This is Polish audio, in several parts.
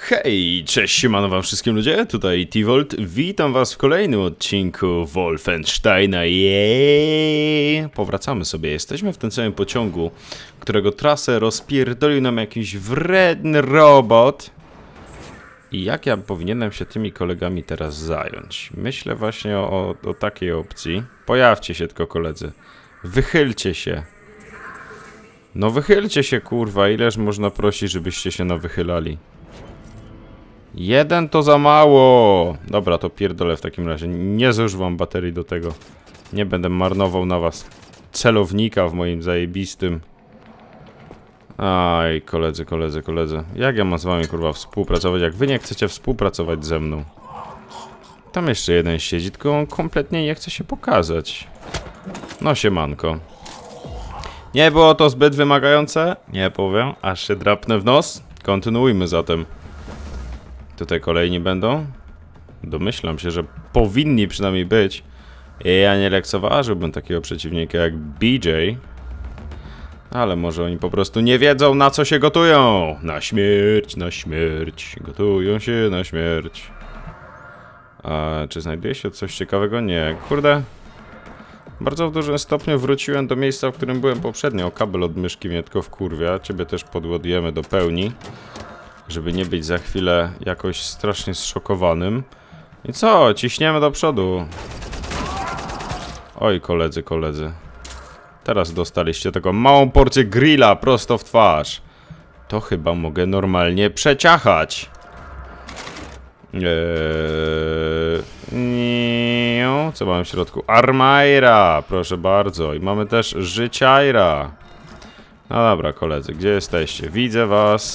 Hej, cześć, siemano wam wszystkim ludzie, tutaj T-Volt, witam was w kolejnym odcinku Wolfensteina, Powracamy sobie, jesteśmy w tym samym pociągu, którego trasę rozpierdolił nam jakiś wredny robot. I jak ja powinienem się tymi kolegami teraz zająć? Myślę właśnie o takiej opcji. Pojawcie się tylko koledzy, wychylcie się. No wychylcie się kurwa, ileż można prosić, żebyście się wychylali. Jeden to za mało. Dobra, to pierdolę w takim razie. Nie zużywam baterii do tego. Nie będę marnował na was celownika w moim zajebistym. Aj, koledzy. Jak ja mam z wami kurwa współpracować, jak wy nie chcecie współpracować ze mną? Tam jeszcze jeden siedzi, tylko on kompletnie nie chce się pokazać. No siemanko. Nie było to zbyt wymagające? Nie powiem, aż się drapnę w nos. Kontynuujmy zatem. Tutaj kolejni będą? Domyślam się, że powinni przynajmniej być. Ja nie lekceważyłbym takiego przeciwnika jak BJ. Ale może oni po prostu nie wiedzą, na co się gotują. Na śmierć, na śmierć. Gotują się na śmierć. A czy znajduje się coś ciekawego? Nie. Kurde. Bardzo w dużym stopniu wróciłem do miejsca, w którym byłem poprzednio. Kabel od myszki mnie tylko wkurwia. Ciebie też podładujemy do pełni, żeby nie być za chwilę jakoś strasznie zszokowanym. I co? Ciśniemy do przodu. Oj, koledzy. Teraz dostaliście taką małą porcję grilla prosto w twarz. To chyba mogę normalnie przeciachać. Co mamy w środku? Armaira, proszę bardzo. I mamy też życiaira. No dobra, koledzy, gdzie jesteście? Widzę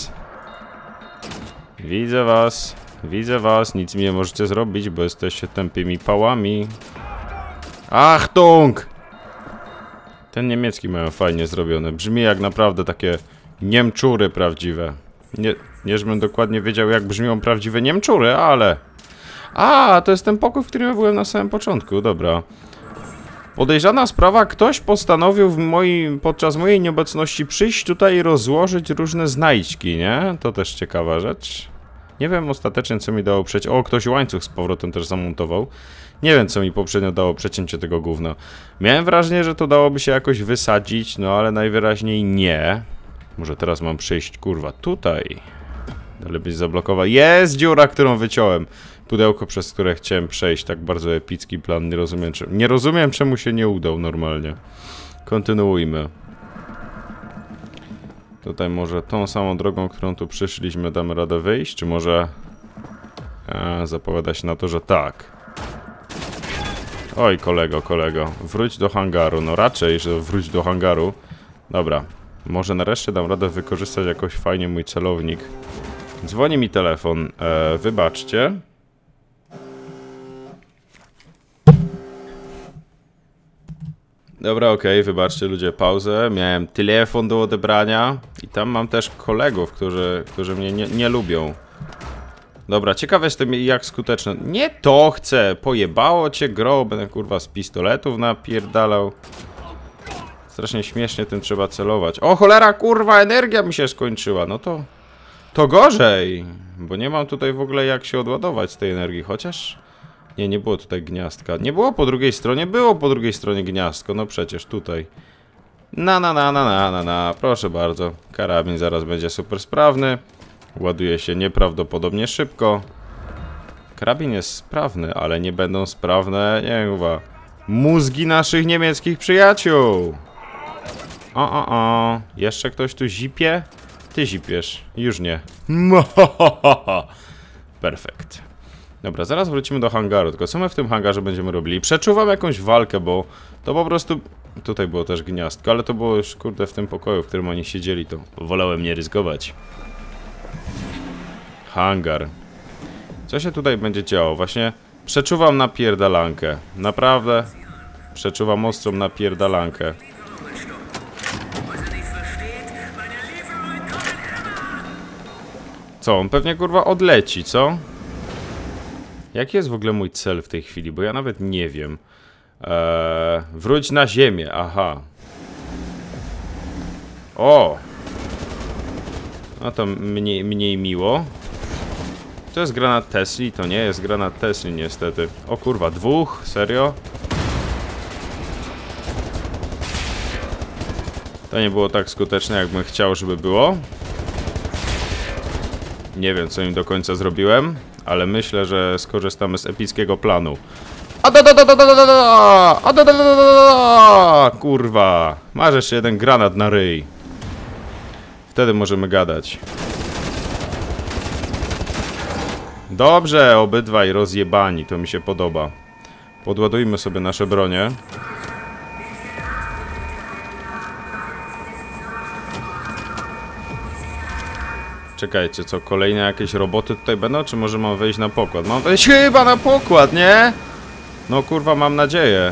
was, nic mi nie możecie zrobić, bo jesteście tępymi pałami. Achtung! Ten niemiecki mają fajnie zrobione, brzmi jak naprawdę takie Niemczury prawdziwe. Nie żebym dokładnie wiedział, jak brzmią prawdziwe Niemczury, ale... A, to jest ten pokój, w którym ja byłem na samym początku, dobra. Podejrzana sprawa, ktoś postanowił podczas mojej nieobecności przyjść tutaj i rozłożyć różne znajdźki, nie? To też ciekawa rzecz. Nie wiem ostatecznie, co mi dało przeciąć. O, ktoś łańcuch z powrotem też zamontował. Nie wiem, co mi poprzednio dało przecięcie tego gówna. Miałem wrażenie, że to dałoby się jakoś wysadzić, no ale najwyraźniej nie. Może teraz mam przejść, kurwa, tutaj. Dalej być zablokowana. Jest dziura, którą wyciąłem. Pudełko, przez które chciałem przejść. Tak bardzo epicki plan. Nie rozumiem, czemu się nie udał normalnie. Kontynuujmy. Tutaj może tą samą drogą, którą tu przyszliśmy, damy radę wyjść? Czy może... zapowiada się na to, że tak. Oj, kolego. Wróć do hangaru. No raczej, że wróć do hangaru. Dobra. Może nareszcie dam radę wykorzystać jakoś fajnie mój celownik. Dzwoni mi telefon. Wybaczcie. Dobra, okej, wybaczcie ludzie, pauzę. Miałem telefon do odebrania. I tam mam też kolegów, którzy mnie nie lubią. Dobra, ciekawe jestem jak skuteczne. Nie to chcę! Pojebało cię gro, będę kurwa z pistoletów napierdalał. Strasznie śmiesznie tym trzeba celować. O cholera, kurwa, energia mi się skończyła. No to gorzej. Bo nie mam tutaj w ogóle jak się odładować z tej energii, chociaż... Nie było tutaj gniazdka. Nie było po drugiej stronie, było po drugiej stronie gniazdko. No przecież tutaj. Proszę bardzo. Karabin zaraz będzie super sprawny. Ładuje się nieprawdopodobnie szybko. Karabin jest sprawny, ale nie będą sprawne, nie wiem, chyba mózgi naszych niemieckich przyjaciół. Jeszcze ktoś tu zipie? Ty zipiesz. Już nie. Perfekt. Dobra, zaraz wrócimy do hangaru, tylko co my w tym hangarze będziemy robili? Przeczuwam jakąś walkę, bo to po prostu... Tutaj było też gniazdko, ale to było już, kurde, w tym pokoju, w którym oni siedzieli, to wolałem nie ryzykować. Hangar. Co się tutaj będzie działo? Właśnie przeczuwam napierdalankę. Naprawdę przeczuwam ostrą napierdalankę. Co, on pewnie kurwa odleci, co? Jaki jest w ogóle mój cel w tej chwili? Bo ja nawet nie wiem. Wróć na ziemię, aha. O! No to mniej miło. To jest granat Tesli? To nie jest granat Tesli niestety. O kurwa, dwóch? Serio? To nie było tak skuteczne, jakbym chciał, żeby było. Nie wiem, co im do końca zrobiłem, ale myślę, że skorzystamy z epickiego planu. Kurwa, masz jeszcze jeden granat na ryj. Wtedy możemy gadać. Dobrze, obydwaj rozjebani, to mi się podoba. Podładujmy sobie nasze bronie. Czekajcie, co, kolejne jakieś roboty tutaj będą, czy może mam wejść na pokład? Mam wejść chyba na pokład, nie? No kurwa, mam nadzieję.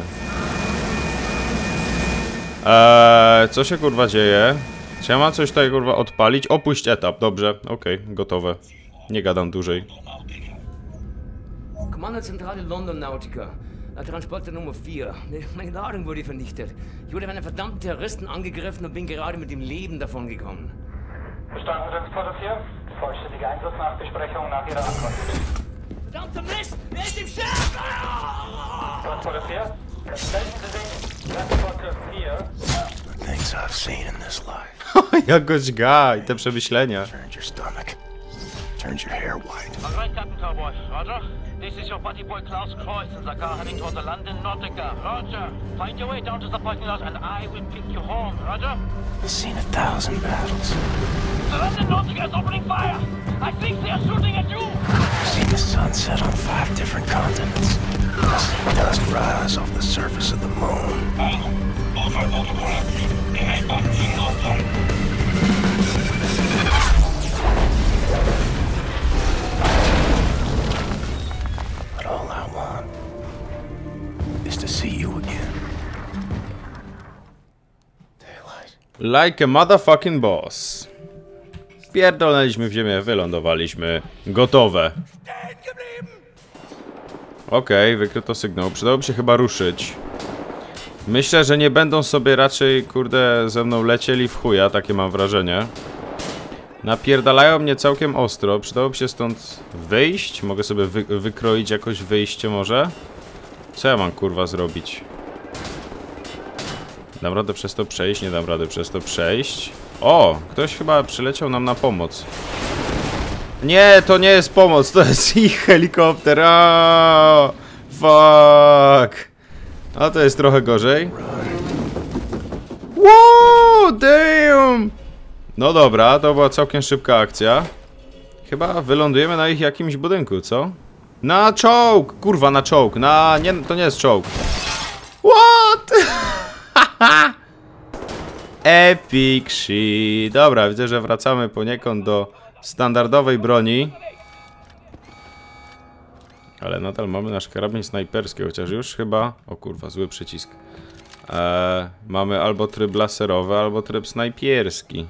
Co się kurwa dzieje? Czy ja mam coś tutaj kurwa odpalić? Opuść etap, dobrze, okej, gotowe. Nie gadam dłużej. Kommandozentrale London Nautica. Transporter Nummer 4. Meine Ladung wurde vernichtet. Ich wurde von einem verdammten Terroristen angegriffen und bin gerade mit dem Leben davon gekommen. Verstanden, Transporter 4. Vollständige Einsatznachbesprechung nach Ihrer Ankunft. Verdammter Mist! Wer ist im Schiff? Transporter 4. Melden Sie sich. Transporter 4. Things I've seen in this life. Jak go dźga i te przemyślenia. Turns your stomach. Turns your hair white. All right, Captain Cowboy. Roger. This is your buddy boy Klaus Kreuz in the car heading toward the London Nautica. Roger. Find your way down to the parking lot and I will pick you home. Roger. I've seen 1,000 battles. The London Nautica is opening fire. I think they are shooting at you. I've seen the sun set on 5 different continents. I've seen dust rise off the surface of the moon. But all I want is to see you again. Daylight. Like a motherfucking boss. Pierdolnęliśmy w ziemię, wylądowaliśmy. Gotowe. Okej, wykryto sygnał. Przydałoby się chyba ruszyć. Myślę, że nie będą sobie raczej, kurde, ze mną lecieli w chuja, takie mam wrażenie. Napierdalają mnie całkiem ostro. Przydałoby się stąd wyjść. Mogę sobie wykroić jakoś wyjście może? Co ja mam kurwa zrobić? Dam radę przez to przejść? Nie dam rady przez to przejść. O! Ktoś chyba przyleciał nam na pomoc. Nie, to nie jest pomoc, to jest ich helikopter. Aaaa! Fuck! A to jest trochę gorzej. Wow, damn! No dobra, to była całkiem szybka akcja. Chyba wylądujemy na ich jakimś budynku, co? Na czołg! Kurwa, na czołg. Na... nie, to nie jest czołg. What? Epic shit. Dobra, widzę, że wracamy poniekąd do standardowej broni. Ale nadal mamy nasz karabin snajperski, chociaż już chyba... O kurwa, zły przycisk. Mamy albo tryb laserowy, albo tryb snajpierski.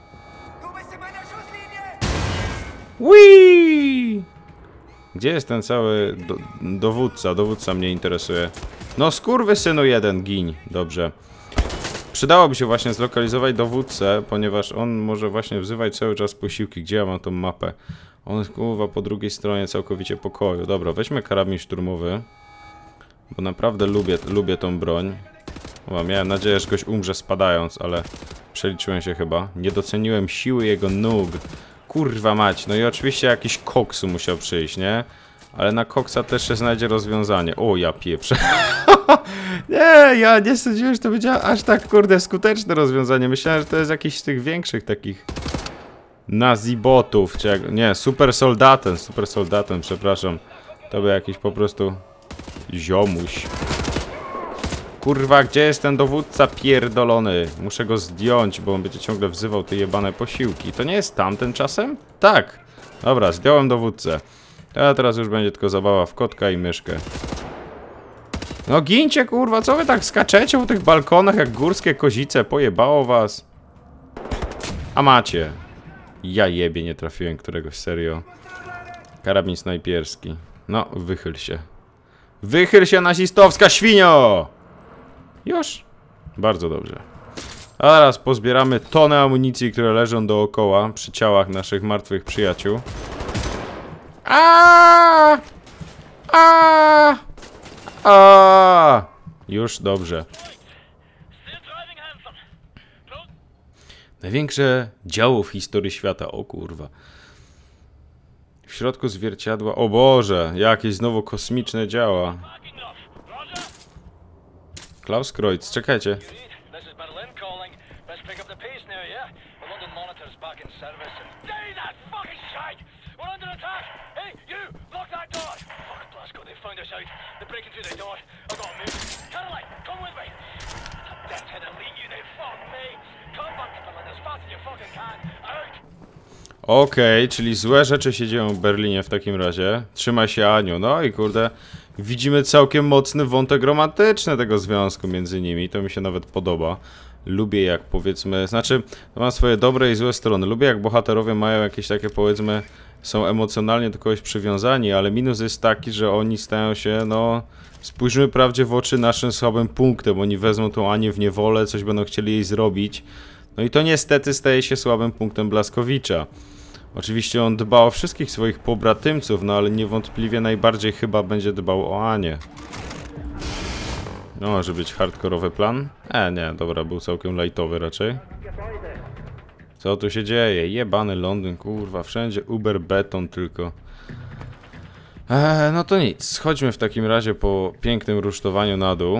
Whee! Gdzie jest ten cały dowódca? Dowódca mnie interesuje. No skurwysynu jeden, giń. Dobrze. Przydałoby się właśnie zlokalizować dowódcę, ponieważ on może właśnie wzywać cały czas posiłki. Gdzie ja mam tą mapę? On jest kurwa po drugiej stronie całkowicie pokoju. Dobra, weźmy karabin szturmowy. Bo naprawdę lubię tą broń. O, miałem nadzieję, że ktoś umrze spadając, ale przeliczyłem się chyba. Nie doceniłem siły jego nóg. Kurwa mać. No i oczywiście jakiś koks musiał przyjść, nie? Ale na koksa też się znajdzie rozwiązanie. O, ja pieprzę. Nie, ja nie sądziłem, że to będzie aż tak, kurde, skuteczne rozwiązanie. Myślałem, że to jest jakiś z tych większych takich nazibotów, czy jak... Nie, super soldatem, przepraszam. To był jakiś po prostu ziomuś. Kurwa, gdzie jest ten dowódca pierdolony? Muszę go zdjąć, bo on będzie ciągle wzywał te jebane posiłki. To nie jest tamten czasem? Tak. Dobra, zdjąłem dowódcę. A teraz już będzie tylko zabawa w kotka i myszkę. No gincie, kurwa, co wy tak skaczecie po tych balkonach jak górskie kozice? Pojebało was. A macie. Ja jebie, nie trafiłem któregoś, serio. Karabin snajpierski. No, wychyl się. Wychyl się, nazistowska świnio! Już? Bardzo dobrze. A teraz pozbieramy tonę amunicji, które leżą dookoła przy ciałach naszych martwych przyjaciół. Już dobrze. Największe działo w historii świata. O kurwa. W środku zwierciadła. O Boże, jakieś znowu kosmiczne działa. Klaus Kreutz, czekajcie. Okej, czyli złe rzeczy się dzieją w Berlinie w takim razie. Trzymaj się, Aniu. No i kurde, widzimy całkiem mocny wątek romantyczny tego związku między nimi. To mi się nawet podoba. Lubię jak powiedzmy, znaczy ma swoje dobre i złe strony. Lubię jak bohaterowie mają jakieś takie powiedzmy, są emocjonalnie do kogoś przywiązani, ale minus jest taki, że oni stają się, no... Spójrzmy prawdzie w oczy naszym słabym punktem. Oni wezmą tą Anię w niewolę, coś będą chcieli jej zrobić. No i to niestety staje się słabym punktem Błaskowicza. Oczywiście on dba o wszystkich swoich pobratymców, no ale niewątpliwie najbardziej chyba będzie dbał o Anię. No, może być hardkorowy plan? Nie, dobra, był całkiem lightowy raczej. Co tu się dzieje? Jebany Londyn, kurwa, wszędzie Uber beton tylko. No to nic, chodźmy w takim razie po pięknym rusztowaniu na dół.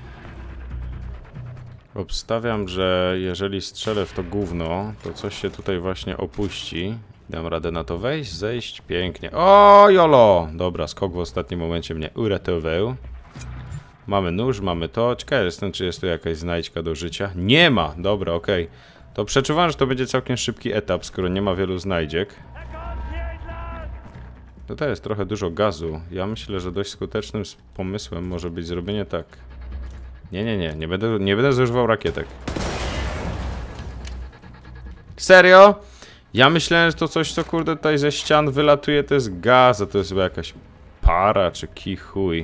Obstawiam, że jeżeli strzelę w to gówno, to coś się tutaj właśnie opuści. Dam radę na to wejść, zejść, pięknie. O, jolo! Dobra, skok w ostatnim momencie mnie uratował. Mamy nóż, mamy to. Ciekawe jestem, czy jest tu jakaś znajdźka do życia. Nie ma! Dobra, okej. To przeczuwam, że to będzie całkiem szybki etap, skoro nie ma wielu znajdziek. Tutaj jest trochę dużo gazu. Ja myślę, że dość skutecznym pomysłem może być zrobienie tak. Nie będę zużywał rakietek. Serio? Ja myślałem, że to coś, co kurde tutaj ze ścian wylatuje, to jest gaz, a to jest chyba jakaś para, czy kichuj.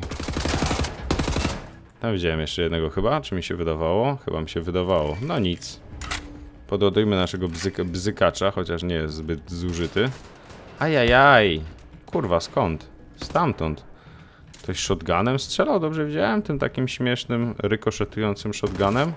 Tam widziałem jeszcze jednego chyba, czy mi się wydawało? Chyba mi się wydawało. No nic. Podładujmy naszego bzykacza, chociaż nie jest zbyt zużyty. Ajajaj. Kurwa, skąd? Stamtąd. Ktoś shotgunem strzelał? Dobrze widziałem? Tym takim śmiesznym, rykoszetującym shotgunem?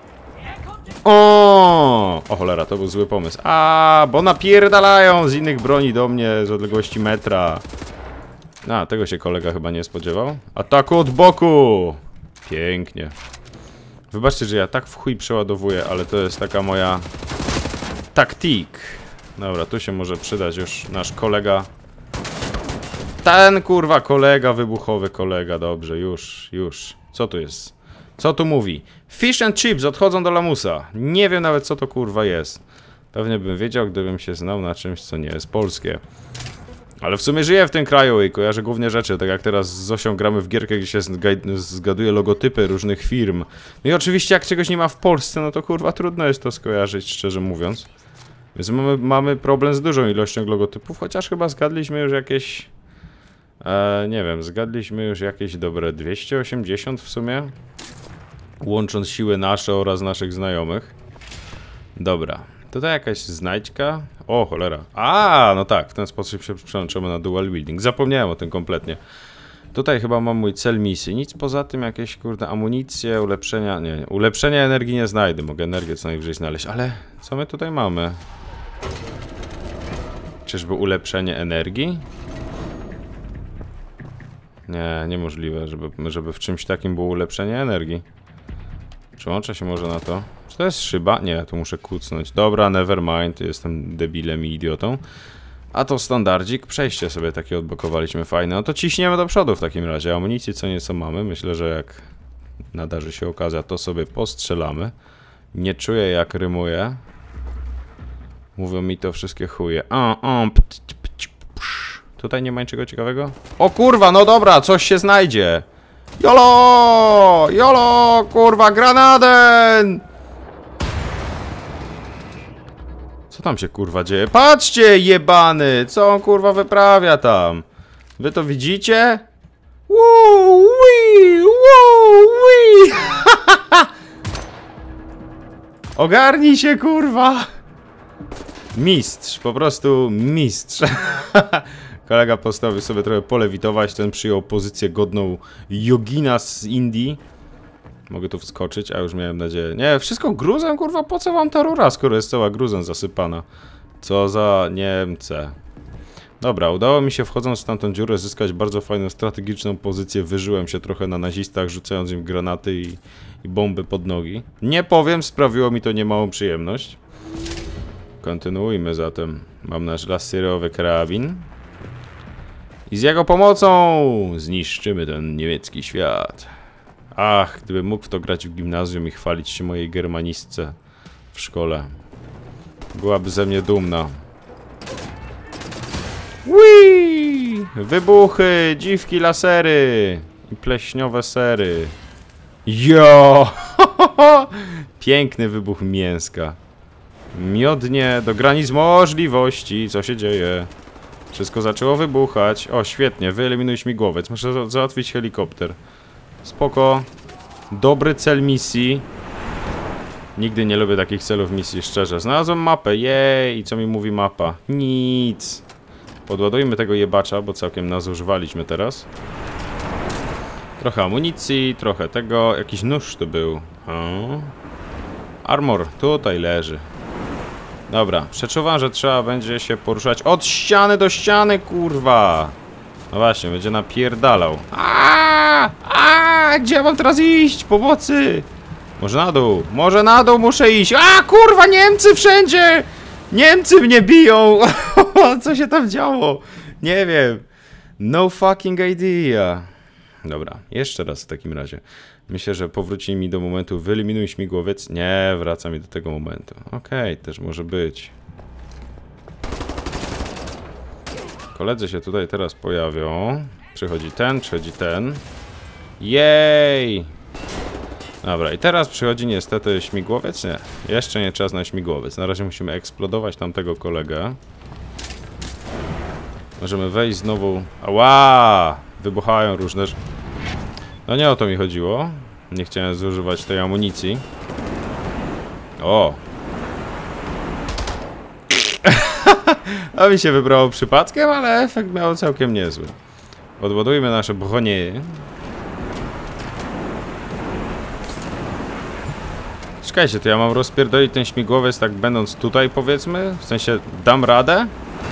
O cholera, to był zły pomysł. Bo napierdalają z innych broni do mnie z odległości metra. Tego się kolega chyba nie spodziewał. Ataku od boku! Pięknie. Wybaczcie, że ja tak w chuj przeładowuję, ale to jest taka moja taktik. Dobra, tu się może przydać już nasz kolega. Ten kurwa kolega, wybuchowy kolega, dobrze, już. Co tu jest? Co tu mówi? Fish and chips odchodzą do lamusa. Nie wiem nawet co to kurwa jest. Pewnie bym wiedział, gdybym się znał na czymś, co nie jest polskie. Ale w sumie żyję w tym kraju i kojarzę głównie rzeczy, tak jak teraz z Zosią gramy w gierkę, gdzie się zgaduje logotypy różnych firm. No i oczywiście jak czegoś nie ma w Polsce, no to kurwa trudno jest to skojarzyć, szczerze mówiąc. Więc mamy problem z dużą ilością logotypów, chociaż chyba zgadliśmy już jakieś... nie wiem, zgadliśmy już jakieś dobre 280 w sumie. Łącząc siły nasze oraz naszych znajomych. Dobra, tutaj jakaś znajdźka. O cholera. No tak, w ten sposób się przełączymy na dual wielding. Zapomniałem o tym kompletnie. Tutaj chyba mam mój cel misji. Nic poza tym, jakieś kurde amunicje, ulepszenia. Nie, ulepszenia energii nie znajdę. Mogę energię co najwyżej znaleźć, ale co my tutaj mamy? Czyżby ulepszenie energii? Nie, niemożliwe, żeby w czymś takim było ulepszenie energii. Przełączę się może na to. Czy to jest szyba? Nie, tu muszę kucnąć. Dobra, nevermind, jestem debilem i idiotą. A to standardzik, przejście sobie takie odblokowaliśmy fajne. No to ciśniemy do przodu w takim razie. Amunicji co nieco mamy. Myślę, że jak nadarzy się okazja, to sobie postrzelamy. Nie czuję jak rymuję. Mówią mi to wszystkie chuje. Tutaj nie ma niczego ciekawego? O kurwa, no dobra, coś się znajdzie. Jolo! Jolo! Kurwa, granaden! Co tam się kurwa dzieje? Patrzcie, jebany! Co on kurwa wyprawia tam? Wy to widzicie? Ogarnij się kurwa! Mistrz, po prostu mistrz. Kolega postanowił sobie trochę polewitować, ten przyjął pozycję godną jogina z Indii. Mogę tu wskoczyć, a już miałem nadzieję. Nie, wszystko gruzem, kurwa, po co wam ta rura, skoro jest cała gruzem zasypana? Co za Niemce. Dobra, udało mi się wchodząc w tamtą dziurę zyskać bardzo fajną strategiczną pozycję. Wyżyłem się trochę na nazistach, rzucając im granaty i bomby pod nogi. Nie powiem, sprawiło mi to niemałą przyjemność. Kontynuujmy zatem. Mam nasz laserowy karabin. I z jego pomocą zniszczymy ten niemiecki świat. Ach, gdybym mógł w to grać w gimnazjum i chwalić się mojej germanistce w szkole. Byłaby ze mnie dumna. Whee! Wybuchy, dziwki, lasery i pleśniowe sery. Jo! Piękny wybuch mięska. Miodnie do granic możliwości. Co się dzieje? Wszystko zaczęło wybuchać. O, świetnie, wyeliminuj śmigłowiec. Muszę załatwić helikopter. Spoko. Dobry cel misji. Nigdy nie lubię takich celów misji, szczerze. Znalazłem mapę, jej! I co mi mówi mapa? Nic. Podładujmy tego jebacza, bo całkiem nazużywaliśmy teraz. Trochę amunicji, trochę tego. Jakiś nóż tu był. Armor tutaj leży. Dobra, przeczuwam, że trzeba będzie się poruszać od ściany do ściany, kurwa! No właśnie, będzie napierdalał. Gdzie mam teraz iść? Pomocy! Może na dół muszę iść. Kurwa, Niemcy wszędzie! Niemcy mnie biją! Co się tam działo? Nie wiem. No fucking idea. Dobra, jeszcze raz w takim razie. Myślę, że powróci mi do momentu wyeliminuj śmigłowiec. Nie, wraca mi do tego momentu. Okej, też może być. Koledzy się tutaj teraz pojawią. Przychodzi ten. Jej! Dobra, i teraz przychodzi niestety śmigłowiec. Nie, jeszcze nie czas na śmigłowiec. Na razie musimy eksplodować tamtego kolegę. Możemy wejść znowu. Ała! Wybuchają różne... No nie o to mi chodziło. Nie chciałem zużywać tej amunicji. O! A mi się wybrało przypadkiem, ale efekt miał całkiem niezły. Odładujmy nasze bronie. Czekajcie, to ja mam rozpierdolić ten śmigłowiec tak będąc tutaj, powiedzmy? W sensie, dam radę?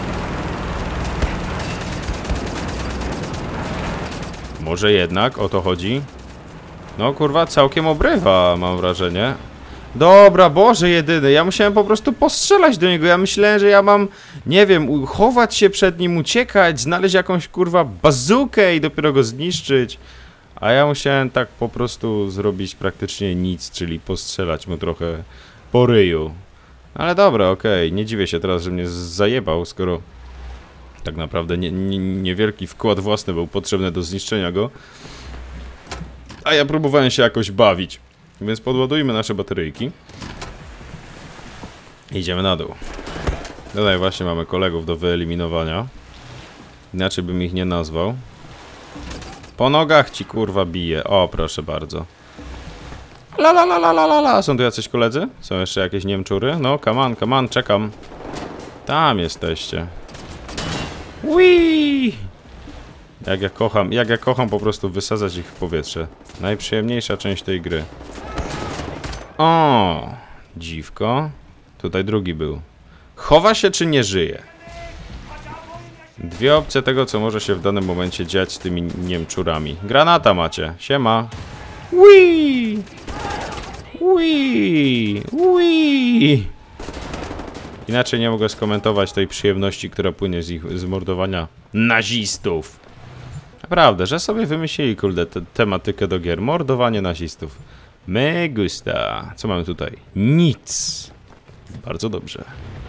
Może jednak, o to chodzi. No kurwa, całkiem obrywa, mam wrażenie. Dobra, Boże jedyny, ja musiałem po prostu postrzelać do niego. Ja myślałem, że ja mam, nie wiem, chować się przed nim, uciekać, znaleźć jakąś kurwa bazukę i dopiero go zniszczyć. A ja musiałem tak po prostu zrobić praktycznie nic, czyli postrzelać mu trochę po ryju. Ale dobra, okej, nie dziwię się teraz, że mnie zajebał, skoro tak naprawdę niewielki wkład własny był potrzebny do zniszczenia go. A ja próbowałem się jakoś bawić. Więc podładujmy nasze bateryjki. Idziemy na dół. Tutaj właśnie mamy kolegów do wyeliminowania. Inaczej bym ich nie nazwał. Po nogach ci kurwa bije. O, proszę bardzo. La. Są tu jacyś koledzy? Są jeszcze jakieś Niemczury? No, come on, czekam. Tam jesteście. Whee! Jak ja kocham po prostu wysadzać ich w powietrze. Najprzyjemniejsza część tej gry. O, dziwko. Tutaj drugi był. Chowa się czy nie żyje? Dwie opcje tego, co może się w danym momencie dziać z tymi Niemczurami. Granata macie. Siema. Whee! Inaczej nie mogę skomentować tej przyjemności, która płynie z ich zamordowania nazistów. Naprawdę, że sobie wymyślili, kurde, tematykę do gier. Mordowanie nazistów. Me gusta. Co mamy tutaj? Nic. Bardzo dobrze.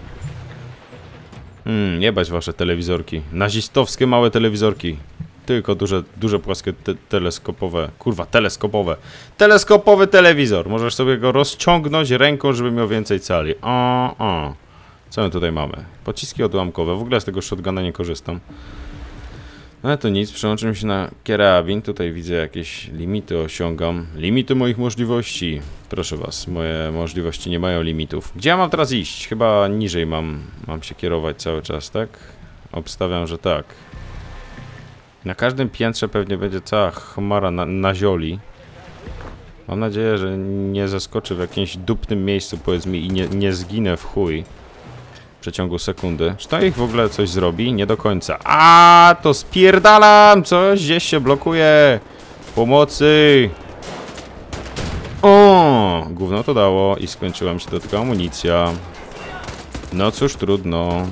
Jebać wasze telewizorki. Nazistowskie małe telewizorki. Tylko duże płaskie teleskopowe. Kurwa, teleskopowe. Teleskopowy telewizor. Możesz sobie go rozciągnąć ręką, żeby miał więcej cali. Co my tutaj mamy? Pociski odłamkowe. W ogóle z tego shotguna nie korzystam. Ale to nic, przełączymy się na karabin. Tutaj widzę jakieś limity, osiągam. Limity moich możliwości. Proszę was, moje możliwości nie mają limitów. Gdzie ja mam teraz iść? Chyba niżej mam się kierować cały czas, tak? Obstawiam, że tak. Na każdym piętrze pewnie będzie cała chmara na zioli. Mam nadzieję, że nie zaskoczy w jakimś dupnym miejscu, powiedz mi, i nie zginę w chuj w przeciągu sekundy. Czy to ich w ogóle coś zrobi? Nie do końca. A, to spierdalam! Coś gdzieś się blokuje! Pomocy! O, gówno to dało i skończyła mi się do tego amunicja. No cóż, trudno.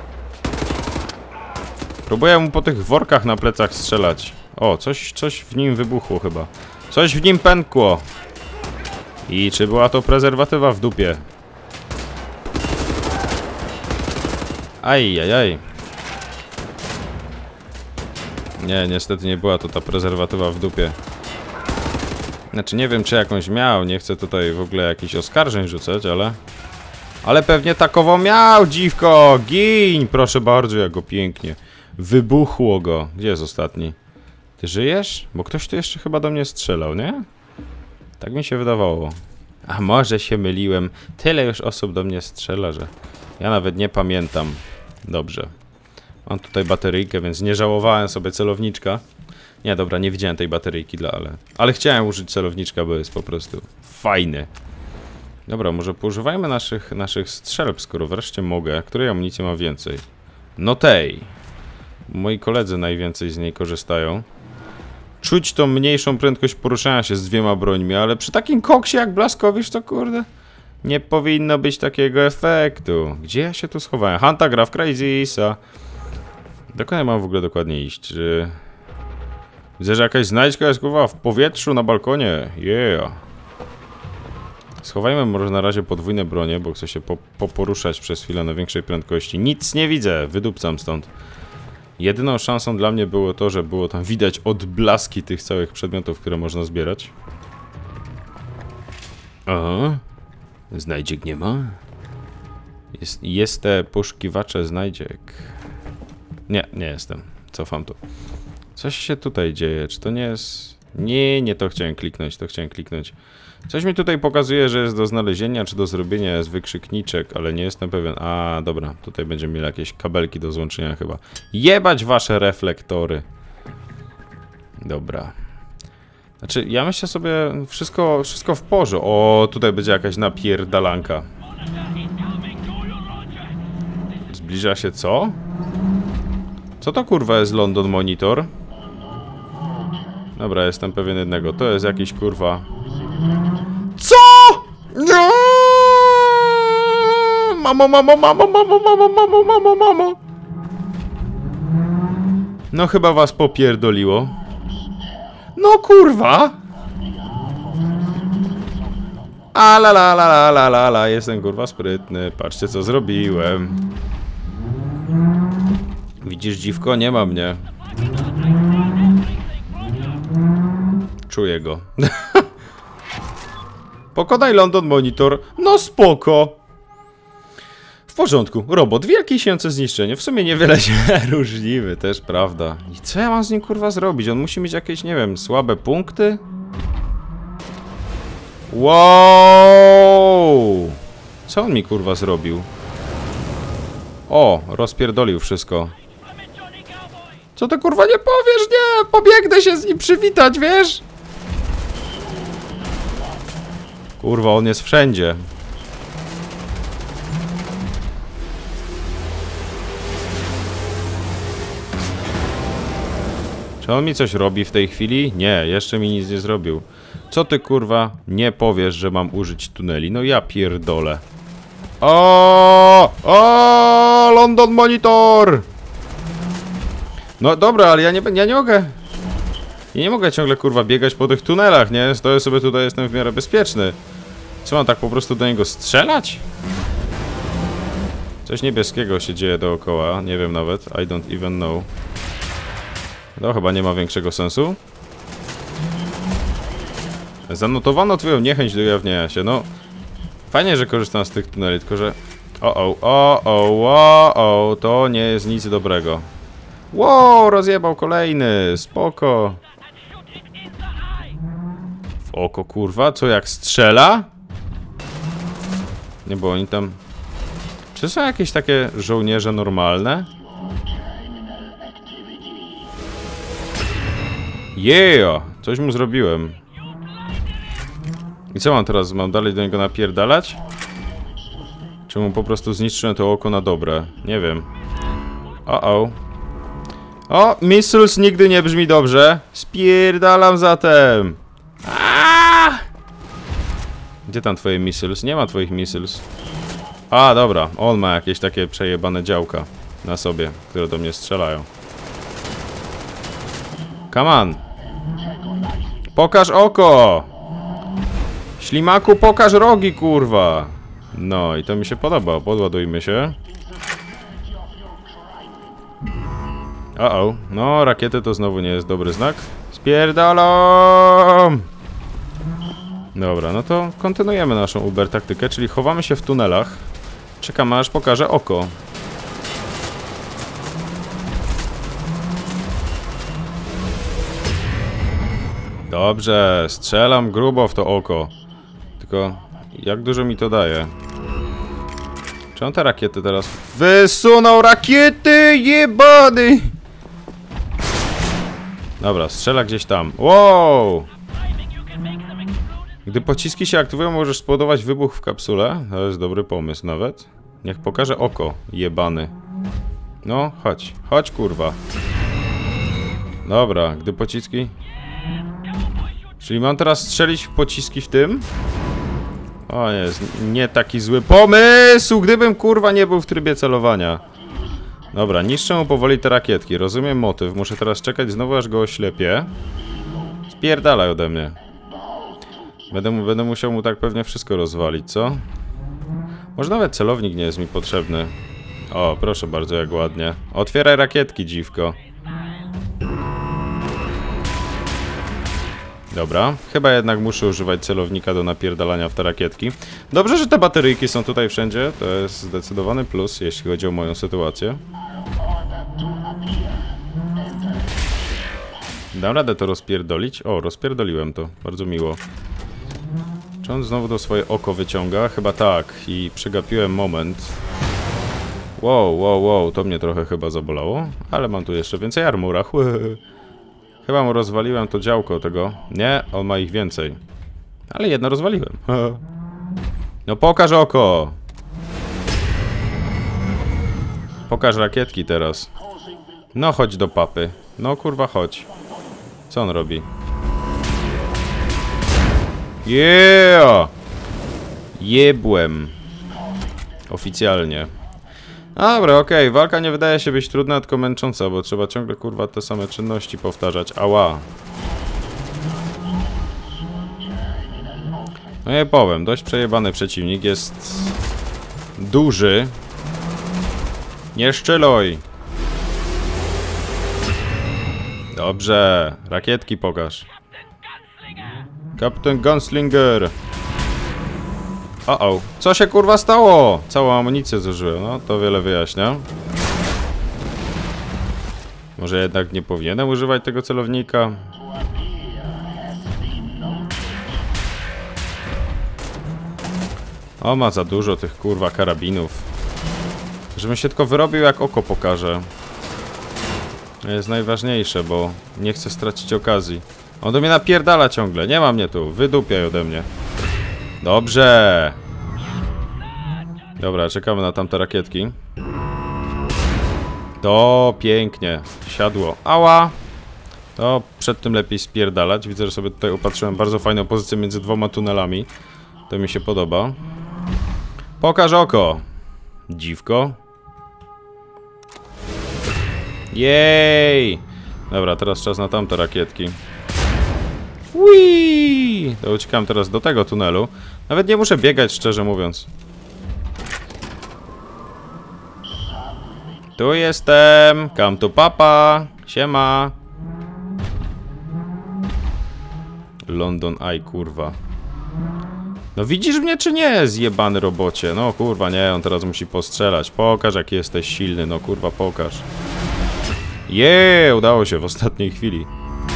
Próbuję mu po tych workach na plecach strzelać. O, coś w nim wybuchło chyba. Coś w nim pękło. I czy była to prezerwatywa w dupie? Ajajaj. Nie, niestety nie była to ta prezerwatywa w dupie. Znaczy nie wiem, czy jakąś miał. Nie chcę tutaj w ogóle jakichś oskarżeń rzucać, ale... Ale pewnie takowo miał, dziwko! Gin! Proszę bardzo, jak go pięknie. Wybuchło go. Gdzie jest ostatni? Ty żyjesz? Bo ktoś tu jeszcze chyba do mnie strzelał, nie? Tak mi się wydawało. A może się myliłem. Tyle już osób do mnie strzela, że... Ja nawet nie pamiętam. Dobrze. Mam tutaj bateryjkę, więc nie żałowałem sobie celowniczka. Nie, dobra, nie widziałem tej bateryjki ale chciałem użyć celowniczka, bo jest po prostu fajny. Dobra, może poużywajmy naszych strzelb, skoro wreszcie mogę. Której amunicji ma więcej? No tej. Moi koledzy najwięcej z niej korzystają. Czuć tą mniejszą prędkość poruszania się z 2 brońmi, ale przy takim koksie jak Blaskowicz to kurde... Nie powinno być takiego efektu. Gdzie ja się tu schowałem? Hunta gra w Crazisa. Dokąd ja mam w ogóle dokładnie iść? Czy... Widzę, że jakaś znajdźka jest kurwa w powietrzu na balkonie. Yeah. Schowajmy może na razie podwójne bronie, bo chcę się poruszać przez chwilę na większej prędkości. Nic nie widzę, wydupcam stąd. Jedyną szansą dla mnie było to, że było tam widać odblaski tych całych przedmiotów, które można zbierać. Aha. Znajdziek nie ma? Jest te poszukiwacze znajdziek. Nie jestem. Cofam to. Coś się tutaj dzieje. Czy to nie jest... Nie to chciałem kliknąć, Coś mi tutaj pokazuje, że jest do znalezienia, czy do zrobienia jest wykrzykniczek, ale nie jestem pewien. A, dobra, tutaj będziemy mieli jakieś kabelki do złączenia chyba. Jebać wasze reflektory. Dobra. Znaczy, ja myślę sobie, wszystko w porządku. O, tutaj będzie jakaś napierdalanka. Zbliża się co? Co to kurwa jest London Monitor? Dobra, jestem pewien jednego. To jest jakiś kurwa... Co?! Nie! Mamo! No chyba was popierdoliło. No kurwa! A la, jestem kurwa sprytny. Patrzcie co zrobiłem. Widzisz dziwko? Nie ma mnie. Czuję go. Pokonaj London Monitor. No spoko. W porządku. Robot. Wielkie sięce zniszczenie. W sumie niewiele się różnimy. Też prawda. I co ja mam z nim kurwa zrobić? On musi mieć jakieś, nie wiem, słabe punkty? Wow! Co on mi kurwa zrobił? O, rozpierdolił wszystko. Co ty kurwa nie powiesz? Nie! Pobiegnę się z nim przywitać, wiesz? Kurwa, on jest wszędzie. Czy on mi coś robi w tej chwili? Nie, jeszcze mi nic nie zrobił. Co ty kurwa nie powiesz, że mam użyć tuneli? No ja pierdolę. O, London Monitor! No dobra, ale ja nie mogę. Ja nie mogę ciągle kurwa biegać po tych tunelach, nie? Stoję sobie tutaj, jestem w miarę bezpieczny. Co mam tak po prostu do niego strzelać? Coś niebieskiego się dzieje dookoła, nie wiem nawet. I don't even know. To chyba nie ma większego sensu. Zanotowano twoją niechęć do ujawnienia się, no. Fajnie, że korzystam z tych tuneli, tylko że... to nie jest nic dobrego. Wow, rozjebał kolejny, spoko. W oko, kurwa, co jak strzela? Nie, bo oni tam... Czy są jakieś takie żołnierze normalne? Yeah! Coś mu zrobiłem. I co mam teraz? Mam dalej do niego napierdalać? Czy mu po prostu zniszczyłem to oko na dobre? Nie wiem. O! Missiles nigdy nie brzmi dobrze. Spierdalam zatem. Aaaa! Gdzie tam twoje missiles? Nie ma twoich missiles. A, dobra. On ma jakieś takie przejebane działka na sobie, które do mnie strzelają. Come on. Pokaż oko! Ślimaku, pokaż rogi, kurwa! No i to mi się podoba. Podładujmy się. No, rakiety to znowu nie jest dobry znak. Spierdolą! Dobra, no to kontynuujemy naszą Uber taktykę, czyli chowamy się w tunelach. Czekamy, aż pokaże oko. Dobrze, strzelam grubo w to oko. Tylko jak dużo mi to daje? Czy on te rakiety teraz... Wysunął rakiety, jebany! Dobra, strzela gdzieś tam. Wow! Gdy pociski się aktywują, możesz spowodować wybuch w kapsule. To jest dobry pomysł nawet. Niech pokaże oko, jebany. No, chodź. Chodź, kurwa. Dobra, gdy pociski... Czyli mam teraz strzelić w pociski w tym? O, jest nie taki zły pomysł, gdybym, kurwa, nie był w trybie celowania. Dobra, niszczę mu powoli te rakietki. Rozumiem motyw. Muszę teraz czekać znowu, aż go oślepię. Spierdalaj ode mnie. Będę musiał mu tak pewnie wszystko rozwalić, co? Może nawet celownik nie jest mi potrzebny. O, proszę bardzo, jak ładnie. Otwieraj rakietki, dziwko. Dobra, chyba jednak muszę używać celownika do napierdalania w te rakietki. Dobrze, że te bateryjki są tutaj wszędzie. To jest zdecydowany plus, jeśli chodzi o moją sytuację. Dam radę to rozpierdolić? O, rozpierdoliłem to. Bardzo miło. Czy on znowu to swoje oko wyciąga? Chyba tak. I przegapiłem moment. Wow, to mnie trochę chyba zabolało. Ale mam tu jeszcze więcej armura. Chyba mu rozwaliłem to działko tego. Nie, on ma ich więcej. Ale jedno rozwaliłem. No pokaż oko! Pokaż rakietki teraz. No chodź do papy. No kurwa chodź. Co on robi? Yeah! Jebłem. Oficjalnie. Dobra, okej, walka nie wydaje się być trudna, tylko męcząca, bo trzeba ciągle, kurwa, te same czynności powtarzać. Ała. No nie powiem, dość przejebany przeciwnik, jest duży. Nie szczyluj. Dobrze, rakietki pokaż. Kapitan Gunslinger. O, co się kurwa stało? Całą amunicję zużyłem, no to wiele wyjaśnia. Może jednak nie powinienem używać tego celownika? O, ma za dużo tych kurwa karabinów. Żebym się tylko wyrobił, jak oko pokaże. To jest najważniejsze, bo nie chcę stracić okazji. On do mnie napierdala ciągle, nie ma mnie tu, wydupiaj ode mnie. Dobrze. Dobra, czekamy na tamte rakietki. To pięknie. Siadło. Ała. To przed tym lepiej spierdalać. Widzę, że sobie tutaj opatrzyłem bardzo fajną pozycję między dwoma tunelami. To mi się podoba. Pokaż oko. Dziwko. Jej. Dobra, teraz czas na tamte rakietki. Whee! To uciekam teraz do tego tunelu. Nawet nie muszę biegać, szczerze mówiąc. Tu jestem. Come to papa. Siema. London Eye, kurwa. No widzisz mnie czy nie, zjebany robocie? No kurwa nie, on teraz musi postrzelać. Pokaż, jaki jesteś silny, no kurwa pokaż. Udało się w ostatniej chwili.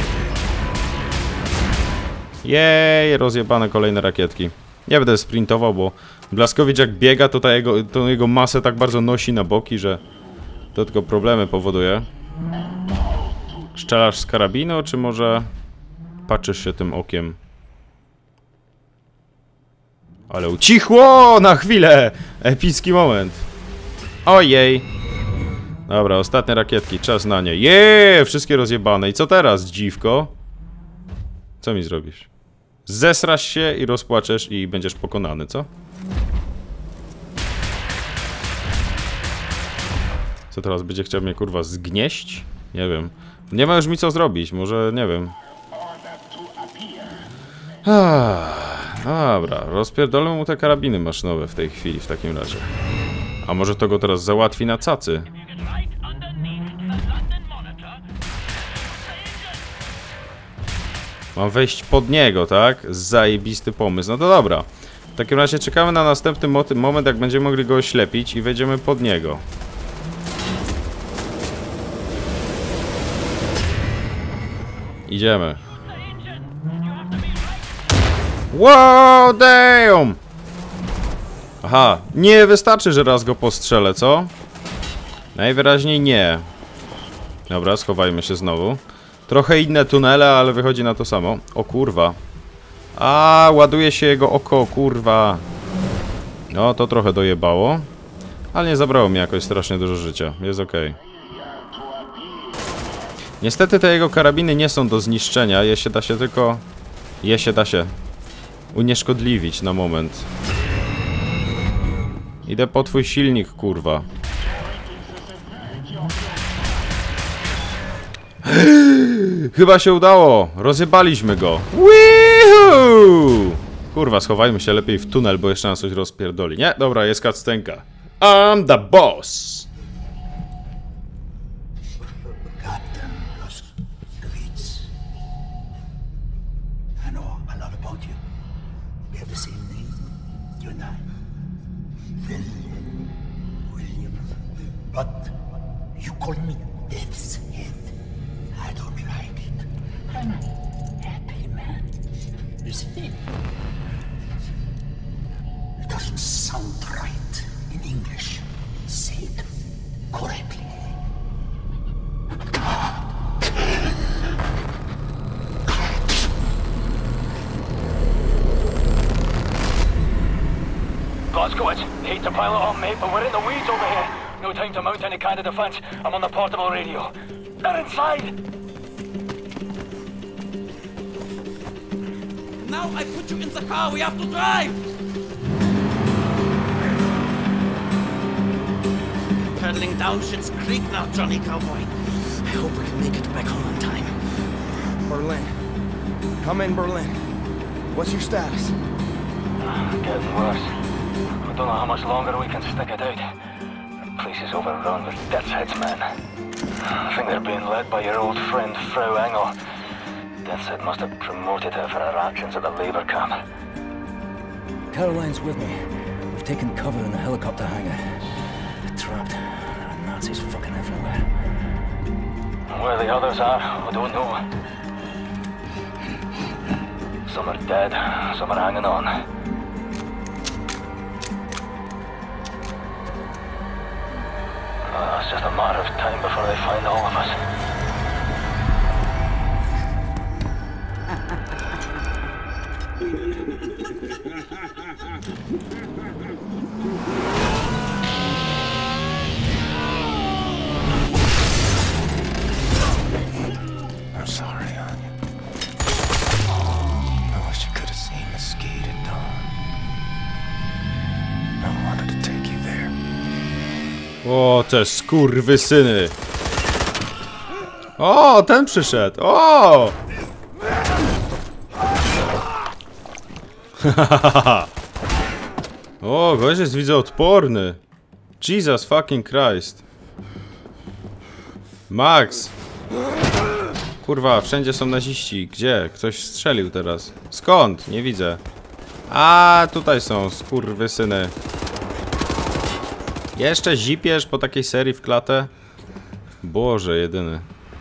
Rozjebane kolejne rakietki. Nie będę sprintował, bo Blaszkowicz jak biega, to tą jego masę tak bardzo nosi na boki, że to tylko problemy powoduje. Strzelasz z karabinu, czy może patrzysz się tym okiem? Ale ucichło na chwilę! Epicki moment. Ojej. Dobra, ostatnie rakietki, czas na nie. Wszystkie rozjebane. I co teraz, dziwko? Co mi zrobisz? Zesrasz się i rozpłaczesz i będziesz pokonany, co? Co teraz, będzie chciał mnie kurwa zgnieść? Nie wiem. Nie ma już mi co zrobić, może nie wiem. Dobra, rozpierdolę mu te karabiny maszynowe w tej chwili, w takim razie. A może to go teraz załatwi na cacy? Mam wejść pod niego, tak? Zajebisty pomysł. No to dobra. W takim razie czekamy na następny moment, jak będziemy mogli go oślepić i wejdziemy pod niego. Idziemy. Wow, damn! Aha, nie wystarczy, że raz go postrzelę, co? Najwyraźniej nie. Dobra, schowajmy się znowu. Trochę inne tunele, ale wychodzi na to samo. O kurwa. A, ładuje się jego oko, kurwa. No, to trochę dojebało. Ale nie zabrało mi jakoś strasznie dużo życia. Jest okej. Niestety te jego karabiny nie są do zniszczenia. Je się da się tylko... da się unieszkodliwić na moment. Idę po twój silnik, kurwa. Chyba się udało. Rozjebaliśmy go. Woohoo! Kurwa, schowajmy się lepiej w tunel, bo jeszcze nas coś rozpierdoli. Nie? Dobra, jest cutscenka. I'm the boss. But you call me Death's Head. I don't like it. I'm a happy man. You see? It doesn't sound right in English. Say it correctly. Blazkowicz, hate to pile it on, mate, but we're in the weeds over here. No time to mount any kind of defense. I'm on the portable radio. They're inside! Now I put you in the car, we have to drive! Pedaling down Schitt's Creek now, Johnny Cowboy. I hope we can make it back home in time. Berlin. Come in, Berlin. What's your status? Getting worse. I don't know how much longer we can stick it out. The place is overrun with Death's Head's men. I think they're being led by your old friend, Frau Engel. Death's Head must have promoted her for her actions at the labor camp. Caroline's with me. We've taken cover in the helicopter hangar. We're trapped. There are Nazis fucking everywhere. Where the others are, I don't know. Some are dead, some are hanging on. It's just a matter of time before they find all of us. I'm sorry, Anya. I wish you could have seen the skate at dawn. I wanted to take you there. O, te skurwysyny. O, ten przyszedł. O! O, gość jest, widzę, odporny. Jesus fucking Christ. Max. Kurwa, wszędzie są naziści. Gdzie? Ktoś strzelił teraz. Skąd? Nie widzę. A, tutaj są skurwysyny. Jeszcze zipiesz po takiej serii w klatę? Boże, jedyny.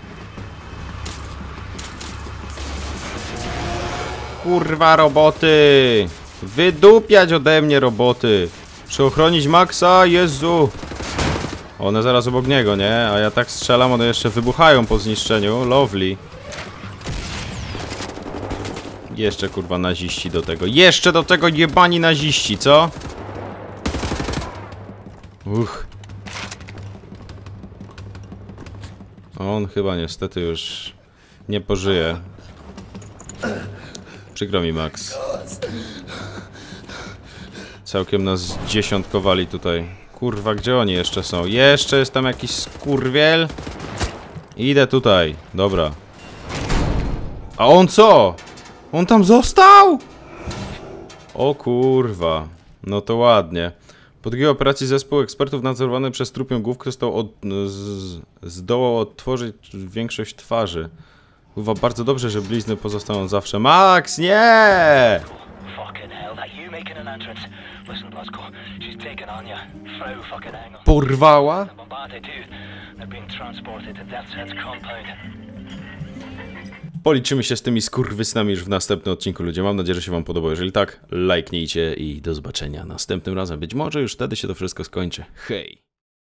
Kurwa, roboty! Wydupiać ode mnie roboty! Muszę ochronić Maxa, Jezu! One zaraz obok niego, nie? A ja tak strzelam, one jeszcze wybuchają po zniszczeniu. Lovely. Jeszcze kurwa naziści do tego. Jeszcze do tego jebani naziści, co? On chyba niestety już nie pożyje. Przykro mi, Max. Całkiem nas dziesiątkowali tutaj. Kurwa, gdzie oni jeszcze są? Jeszcze jest tam jakiś skurwiel? Idę tutaj. Dobra. A on co? On tam został? O kurwa. No to ładnie. Po drugiej operacji zespół ekspertów nadzorowany przez trupią główkę zdołał odtworzyć większość twarzy. Kurwa, bardzo dobrze, że blizny pozostaną zawsze. Max, nie! Fucking hell, that you making an entrance? Listen, Blasco, she's taken on you. Frau fucking Engel. Porwała? The Bombardé too. They're being transported to Death's Head's compound. Policzymy się z tymi skurwysnami już w następnym odcinku, ludzie. Mam nadzieję, że się wam podobało. Jeżeli tak, lajknijcie i do zobaczenia następnym razem. Być może już wtedy się to wszystko skończy. Hej!